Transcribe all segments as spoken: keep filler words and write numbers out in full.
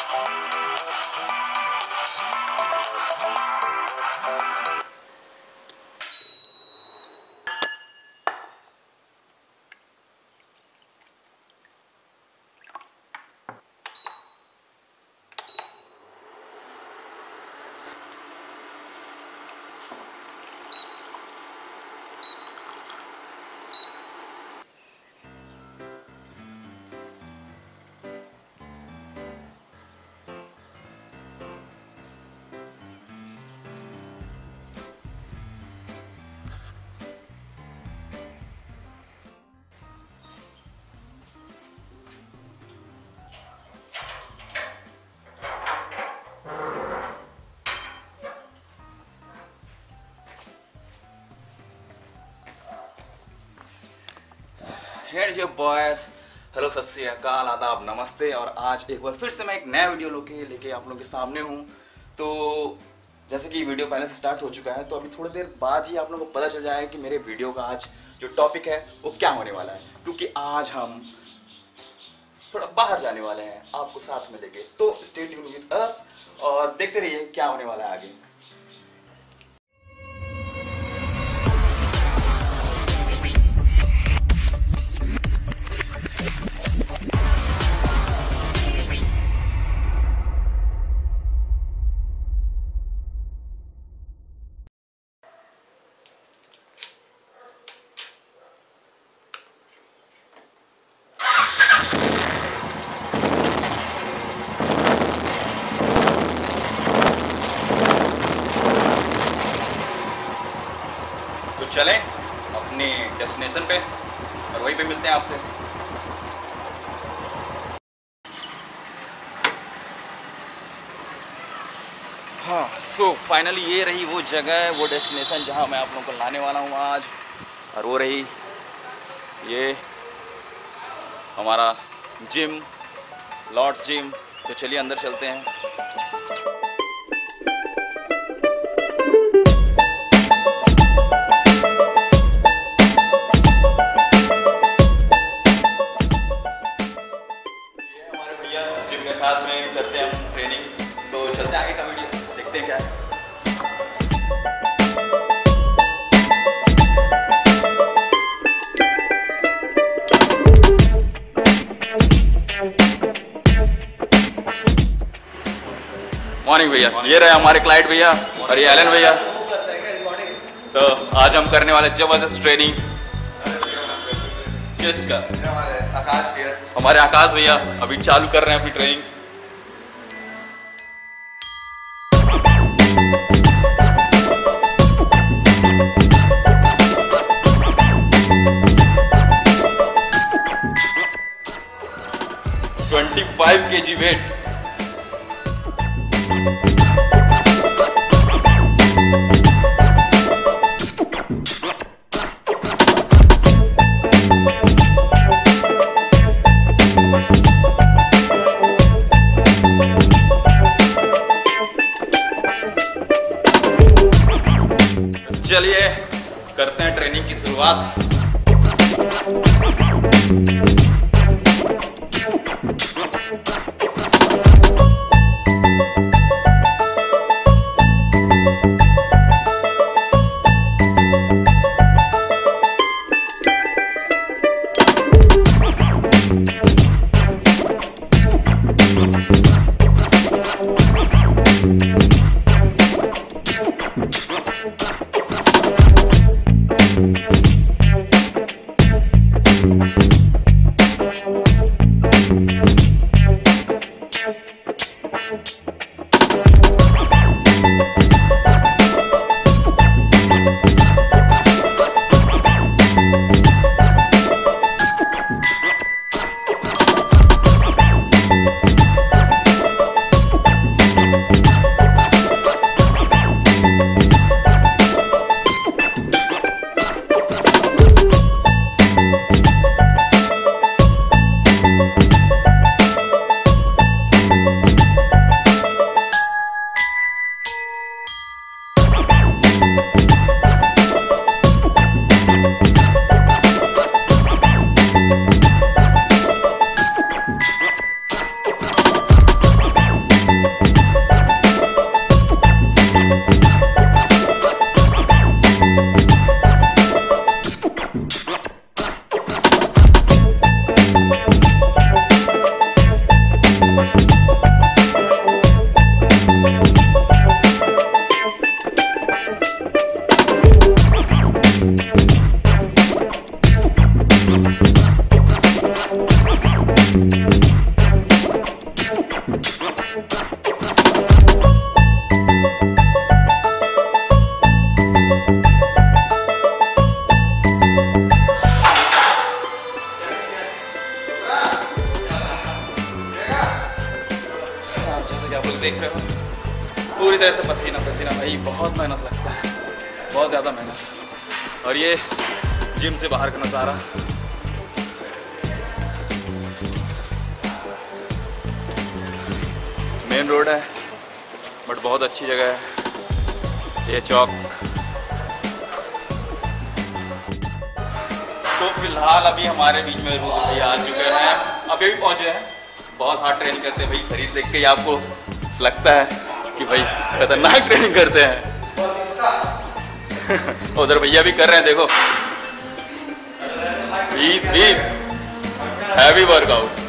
Head boys, hello, सत श्री अकाल, आदाब, नमस्ते। और आज एक बार फिर से मैं एक नया वीडियो लेके लेके आप लोगों के सामने हूँ। तो जैसे कि वीडियो पहले से स्टार्ट हो चुका है, तो अभी थोड़ी देर बाद ही आप लोगों को पता चल जाएगा कि मेरे वीडियो का आज जो टॉपिक है वो क्या होने वाला है, क्योंकि आज हम थोड़ा बाहर जाने वाले हैं आपको साथ में लेके। तो स्टे ट्यून विद अस और देखते रहिए क्या होने वाला है आगे। चलें अपने डेस्टिनेशन पे और वहीं पे मिलते हैं आपसे। हाँ, सो फाइनली ये रही वो जगह, वो डेस्टिनेशन जहाँ मैं आप लोगों को लाने वाला हूँ आज। और वो रही ये हमारा जिम, लॉर्ड्स जिम। तो चलिए अंदर चलते हैं। साथ में करते हैं हम ट्रेनिंग। तो चलते हैं आगे का वीडियो, देखते हैं क्या है। मॉर्निंग भैया, ये रहे हमारे क्लाइंट भैया और ये एलन भैया। तो आज हम करने वाले जबरदस्त ट्रेनिंग चेस्ट का। आकाश भैया, हमारे आकाश भैया अभी चालू कर रहे हैं अपनी ट्रेनिंग। पच्चीस केजी वेट। चलिए करते हैं ट्रेनिंग की शुरुआत। जैसे कि आप लोग देख रहे हो पूरी तरह से पसीना पसीना। भाई बहुत मेहनत लगता है, बहुत ज़्यादा मेहनत। और ये जिम से बाहर का नज़ारा। मेन रोड है बट बहुत अच्छी जगह है ये चौक। तो फिलहाल अभी हमारे बीच में रूद भैया आ चुके हैं, अभी भी पहुंचे हैं। बहुत हार्ड ट्रेनिंग करते हैं भाई, शरीर देख के ही आपको लगता है कि भाई खतरनाक ट्रेनिंग करते हैं। उधर भैया भी कर रहे हैं, देखो बीस बीस हैवी वर्कआउट।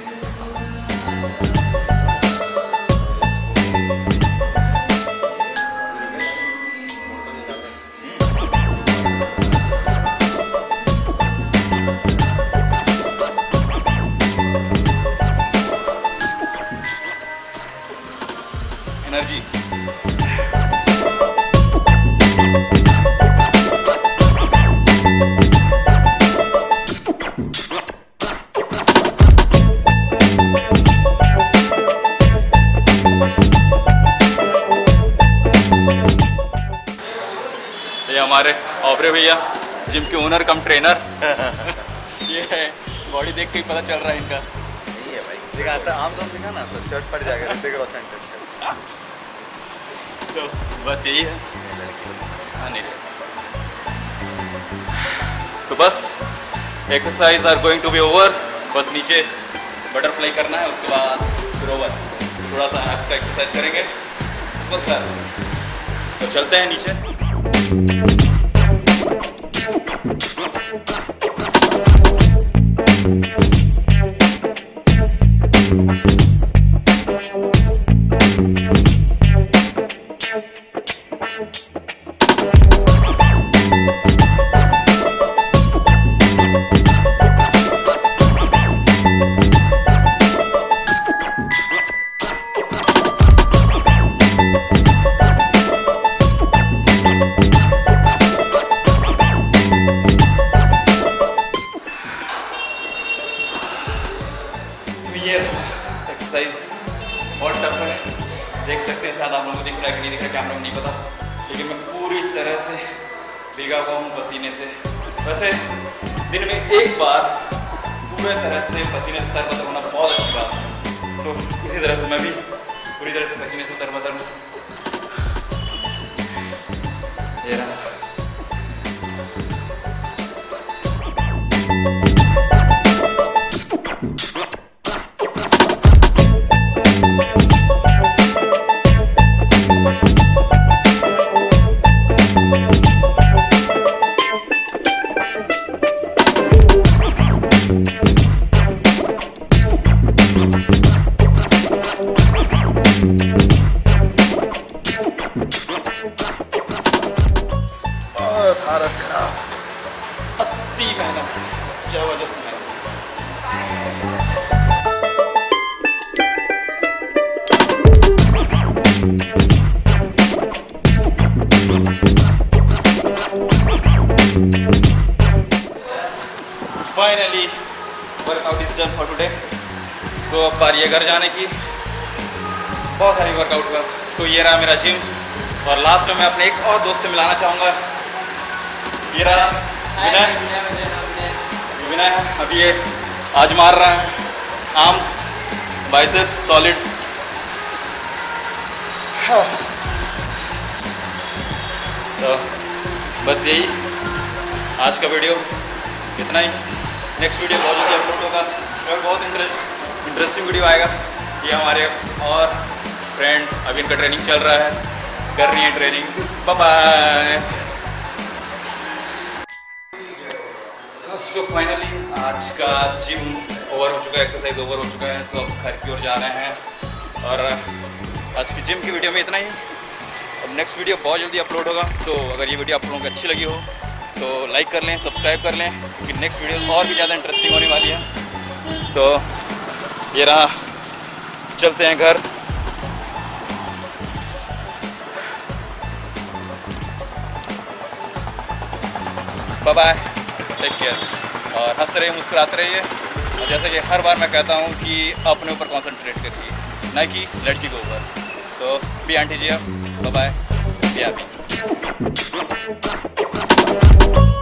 एनर्जी ये हमारे ऑबरे भैया जिम के ओनर कम ट्रेनर। ये है बॉडी देख के ही पता चल रहा है इनका। नहीं है भाई, देखा ऐसा आम तो दिखा ना तो शर्ट पड़ जाएगा ऋतिक रोशन का। तो बस यही है। हाँ नहीं तो बस exercise are going to be over. बस नीचे बटरफ्लाई करना है, उसके बाद फिर ओवर। थोड़ा सा एक्स्ट्रा एक्सरसाइज करेंगे बस। तो चलते हैं नीचे। ये एक्सरसाइज बहुत टफ है, देख सकते हैं। शायद आप लोगों को दिख रहा है कि नहीं दिख रहा है, कैमरा में नहीं पता, लेकिन मैं पूरी तरह से भीगा हुआ हूँ पसीने से। वैसे दिन में एक बार पूरे तरह से पसीने से तरबतर होना बहुत अच्छी बात है। तो उसी तरह से मैं भी पूरी तरह से पसीने से तरबतर हूँ। ये रहा हालत खराब, अति मेहनत, जबरदस्त मेहनत। Finally workout is done for today. तो अब बारी है घर जाने की। बहुत सारी वर्कआउट का। तो ये रहा मेरा जिम। और लास्ट में मैं अपने एक और दोस्त से मिलाना चाहूँगा। ये रहा विनय। विनय अभी ये आज मार रहा है आर्म्स बाइसेप्स सॉलिड। तो बस यही आज का वीडियो, इतना ही। नेक्स्ट वीडियो बहुत जल्दी अपलोड होगा और बहुत इंटरेस्ट इंटरेस्टिंग वीडियो आएगा। ये हमारे और फ्रेंड अभी इनका ट्रेनिंग चल रहा है, कर रही है training. Bye bye. So finally आज का जिम ओवर हो चुका है, एक्सरसाइज ओवर हो चुका है। सो अब घर की ओर जा रहे हैं। और आज की जिम की वीडियो में इतना ही। अब नेक्स्ट वीडियो बहुत जल्दी अपलोड होगा। सो अगर ये वीडियो आप लोगों को अच्छी लगी हो तो लाइक कर लें, सब्सक्राइब कर लें, क्योंकि नेक्स्ट वीडियो और भी ज़्यादा इंटरेस्टिंग होने वाली है। तो ये रहा, चलते हैं घर। बाय बाय, टेक केयर और हंसते रहिए, मुस्कुराते रहिए। और जैसे कि हर बार मैं कहता हूँ कि अपने ऊपर कॉन्सेंट्रेट करिए, न कि लड़की के ऊपर। तो भी आंटी जी अब बाय बाय।